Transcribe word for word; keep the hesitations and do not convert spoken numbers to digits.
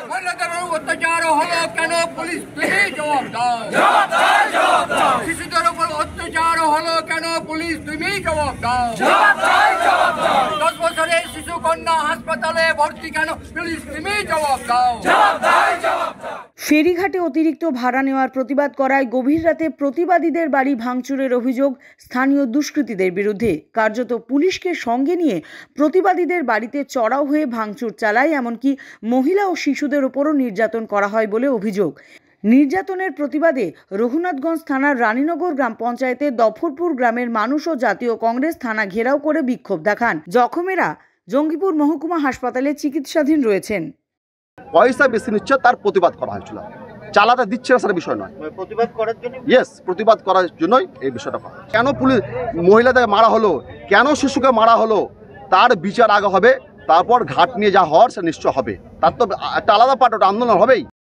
মহিলাদের অত্যাচার হলো কেন, পুলিশ তুমি জবাব দাও। শিশুদের উপর অত্যাচার হলো কেন, পুলিশ তুমি জবাব দাও। দশ বছরের শিশু কন্যা হাসপাতালে ভর্তি কেন, পুলিশ তুমি জবাব দাও। ফেরিঘাটে অতিরিক্ত ভাড়া নেওয়ার প্রতিবাদ করায় গভীর রাতে প্রতিবাদীদের বাড়ি ভাঙচুরের অভিযোগ স্থানীয় দুষ্কৃতীদের বিরুদ্ধে। কার্যত পুলিশকে সঙ্গে নিয়ে প্রতিবাদীদের বাড়িতে চড়াও হয়ে ভাঙচুর চালায়, এমনকি মহিলা ও শিশুদের উপরও নির্যাতন করা হয় বলে অভিযোগ। নির্যাতনের প্রতিবাদে রঘুনাথগঞ্জ থানার রানীনগর গ্রাম পঞ্চায়েতের দফরপুর গ্রামের মানুষ ও জাতীয় কংগ্রেস থানা ঘেরাও করে বিক্ষোভ দেখান। জখমেরা জঙ্গিপুর মহকুমা হাসপাতালে চিকিৎসাধীন রয়েছেন। পয়সা বেশি নিচ্ছে তার প্রতিবাদ করা হয়েছিল, চালাতে দিচ্ছে না সেটা বিষয় নয়, প্রতিবাদ করার জন্য ইয়েস প্রতিবাদ করার জন্যই এই বিষয়টা। কেন পুলিশ মহিলাদের মারা হলো, কেন শিশুকে মারা হলো, তার বিচার আগে হবে, তারপর ঘাট নিয়ে যা হওয়ার সে নিশ্চয় হবে। তার তো একটা আলাদা পার্ট, ওটা আন্দোলন হবেই।